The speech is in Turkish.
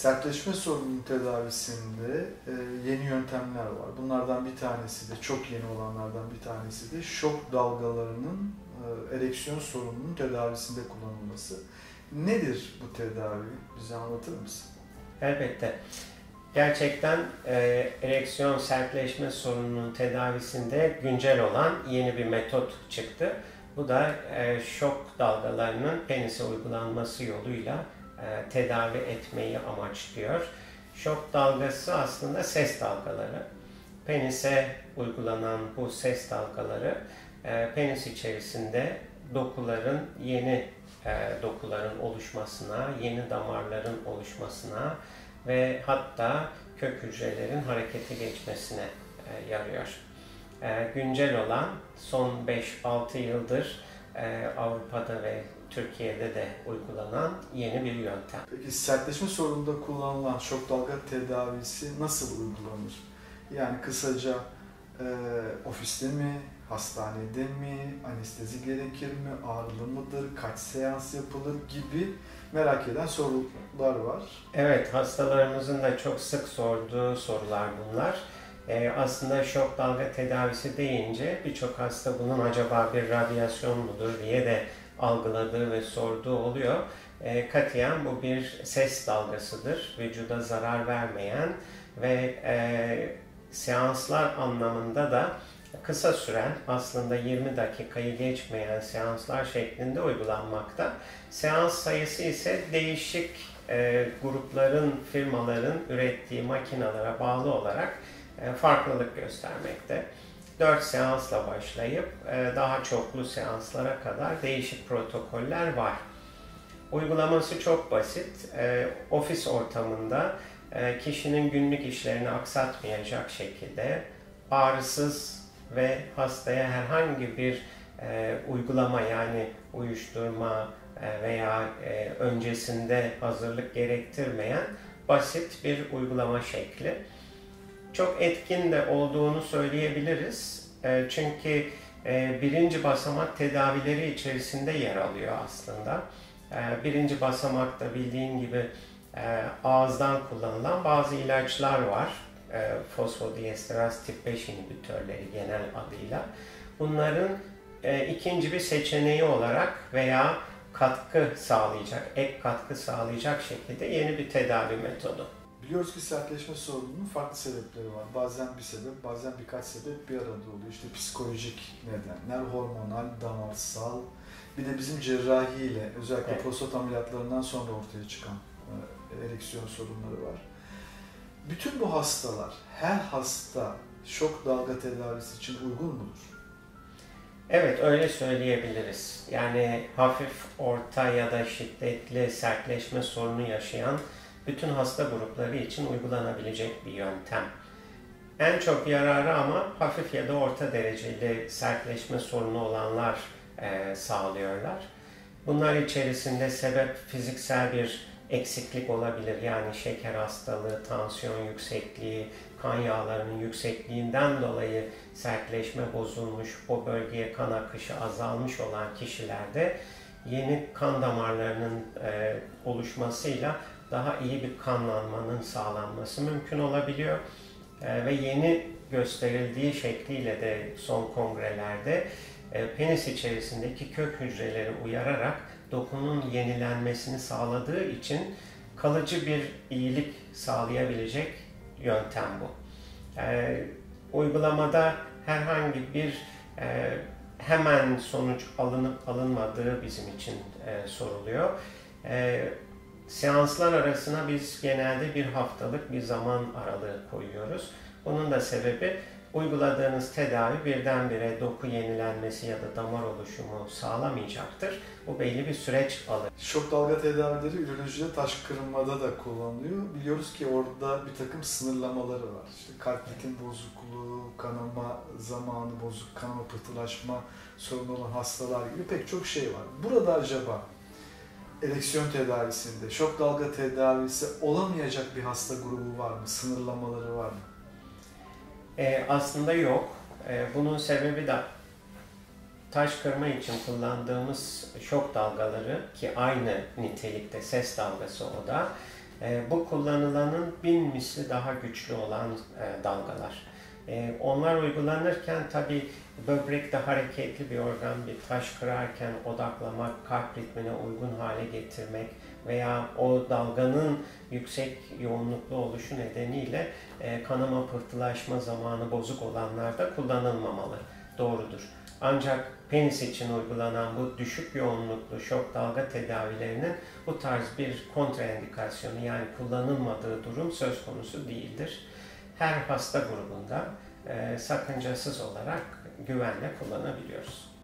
Sertleşme sorununun tedavisinde yeni yöntemler var. Bunlardan bir tanesi de, çok yeni olanlardan bir tanesi de şok dalgalarının ereksiyon sorununun tedavisinde kullanılması. Nedir bu tedavi? Bize anlatır mısın? Elbette. Gerçekten ereksiyon sertleşme sorununun tedavisinde güncel olan yeni bir metot çıktı. Bu da şok dalgalarının penise uygulanması yoluyla tedavi etmeyi amaçlıyor. Şok dalgası aslında ses dalgaları. Penise uygulanan bu ses dalgaları penis içerisinde yeni dokuların oluşmasına, yeni damarların oluşmasına ve hatta kök hücrelerin harekete geçmesine yarıyor. Güncel olan son 5-6 yıldır Avrupa'da ve Türkiye'de de uygulanan yeni bir yöntem. Peki sertleşme sorununda kullanılan şok dalga tedavisi nasıl uygulanır? Yani kısaca ofiste mi, hastanede mi, anestezi gerekir mi, ağrılı mıdır, kaç seans yapılır gibi merak eden sorular var. Evet, hastalarımızın da çok sık sorduğu sorular bunlar. Aslında şok dalga tedavisi deyince birçok hasta bunun acaba bir radyasyon mudur diye de algıladığı ve sorduğu oluyor. Katiyen bu bir ses dalgasıdır. Vücuda zarar vermeyen ve seanslar anlamında da kısa süren, aslında 20 dakikayı geçmeyen seanslar şeklinde uygulanmakta. Seans sayısı ise değişik grupların, firmaların ürettiği makinalara bağlı olarak farklılık göstermekte. 4 seansla başlayıp daha çoklu seanslara kadar değişik protokoller var. Uygulaması çok basit. Ofis ortamında kişinin günlük işlerini aksatmayacak şekilde ağrısız ve hastaya herhangi bir uygulama, yani uyuşturma veya öncesinde hazırlık gerektirmeyen basit bir uygulama şekli. Çok etkin de olduğunu söyleyebiliriz. Çünkü birinci basamak tedavileri içerisinde yer alıyor aslında. Birinci basamakta bildiğin gibi ağızdan kullanılan bazı ilaçlar var. Fosfodiesteraz tip 5 inhibitörleri genel adıyla. Bunların ikinci bir seçeneği olarak veya ek katkı sağlayacak şekilde yeni bir tedavi metodu. Biliyoruz ki sertleşme sorununun farklı sebepleri var. Bazen bir sebep, bazen birkaç sebep bir arada oluyor. İşte psikolojik nedenler, hormonal, damarsal, bir de bizim cerrahiyle, özellikle evet, prostat ameliyatlarından sonra ortaya çıkan ereksiyon sorunları var. Bütün bu hastalar, her hasta şok dalga tedavisi için uygun mudur? Evet, öyle söyleyebiliriz. Yani hafif, orta ya da şiddetli sertleşme sorunu yaşayan bütün hasta grupları için uygulanabilecek bir yöntem. En çok yararı ama hafif ya da orta dereceli sertleşme sorunu olanlar sağlıyorlar. Bunlar içerisinde sebep fiziksel bir eksiklik olabilir. Yani şeker hastalığı, tansiyon yüksekliği, kan yağlarının yüksekliğinden dolayı sertleşme bozulmuş, o bölgeye kan akışı azalmış olan kişilerde yeni kan damarlarının oluşmasıyla daha iyi bir kanlanmanın sağlanması mümkün olabiliyor. Ve yeni gösterildiği şekliyle de son kongrelerde penis içerisindeki kök hücreleri uyararak dokunun yenilenmesini sağladığı için kalıcı bir iyilik sağlayabilecek yöntem bu. Uygulamada herhangi bir hemen sonuç alınıp alınmadığı bizim için soruluyor. Seanslar arasına biz genelde bir haftalık bir zaman aralığı koyuyoruz. Bunun da sebebi uyguladığınız tedavi birdenbire doku yenilenmesi ya da damar oluşumu sağlamayacaktır. Bu belli bir süreç alır. Şok dalga tedavileri ürolojide taş kırılmada da kullanılıyor. Biliyoruz ki orada bir takım sınırlamaları var. İşte kalp ritim bozukluğu, kanama zamanı bozuk, kanama pıhtılaşma sorunu olan hastalar gibi pek çok şey var. Burada acaba ereksiyon tedavisinde şok dalga tedavisi olamayacak bir hasta grubu var mı? Sınırlamaları var mı? Aslında yok. Bunun sebebi de taş kırma için kullandığımız şok dalgaları, ki aynı nitelikte ses dalgası o da, Bu kullanılanın 1000 misli daha güçlü olan dalgalar. Onlar uygulanırken tabi böbrekte hareketli bir organ, bir taş kırarken odaklamak, kalp ritmine uygun hale getirmek veya o dalganın yüksek yoğunluklu oluşu nedeniyle kanama pıhtılaşma zamanı bozuk olanlarda kullanılmamalı. Doğrudur. Ancak penis için uygulanan bu düşük yoğunluklu şok dalga tedavilerinin bu tarz bir kontraindikasyonu, yani kullanılmadığı durum söz konusu değildir. Her hasta grubunda sakıncasız olarak güvenle kullanabiliyoruz.